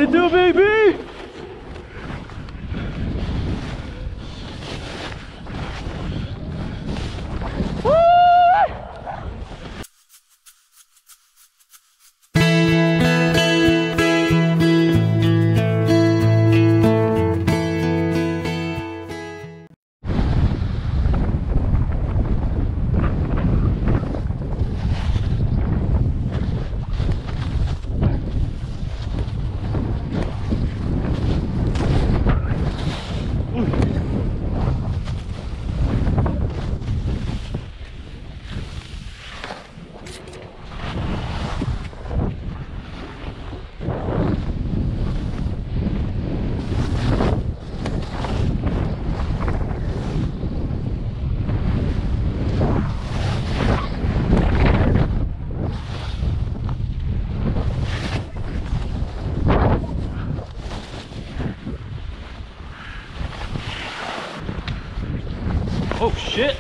it do, baby? Oh shit!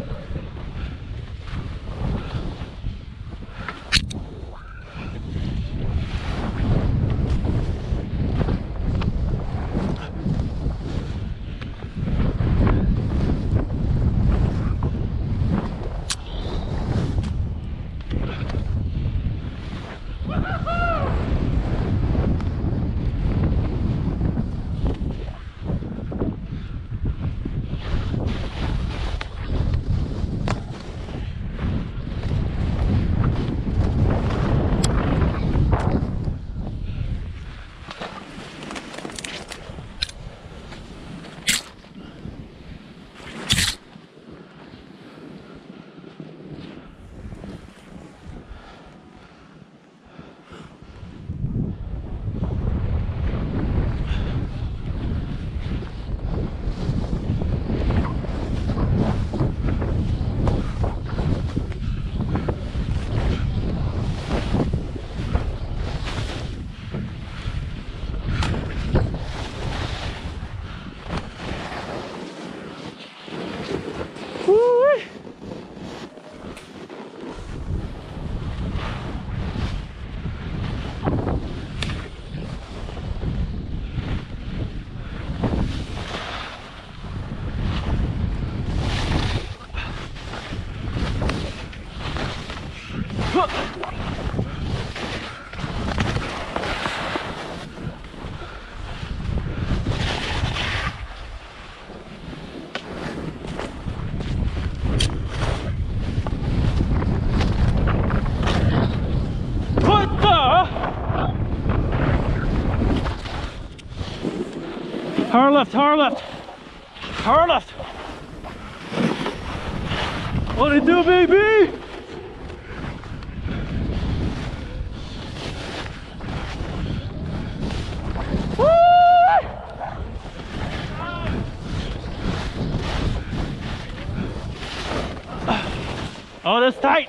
Hard left, hard left, hard left. What it do, baby? Woo! Oh, that's tight.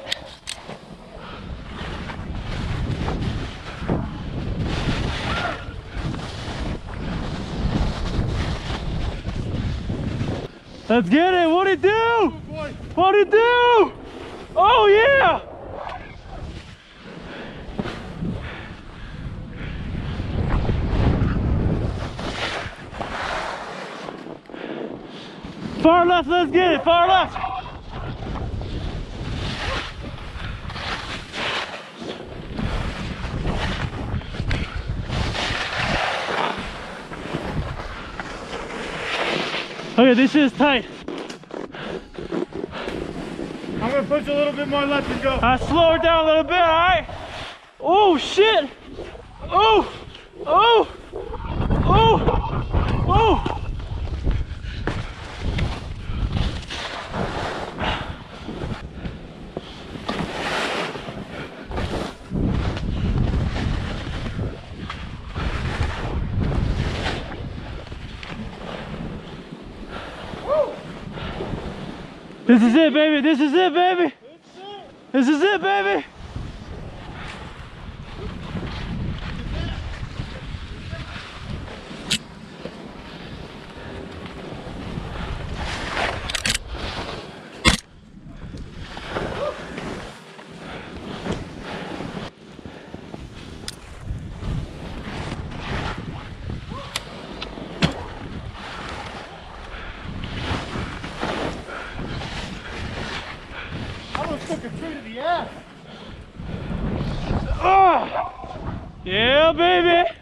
Let's get it. What'd it do? What'd it do? Oh yeah. Far left, let's get it. Far left. Okay, this is tight. I'm gonna push a little bit more left and go. Slow it down a little bit, alright? Oh shit! Oh! Oh! Oh! Oh! This is it, baby. This is it, baby. This is it, baby. almost took a tree to the ass. Oh, yeah, baby.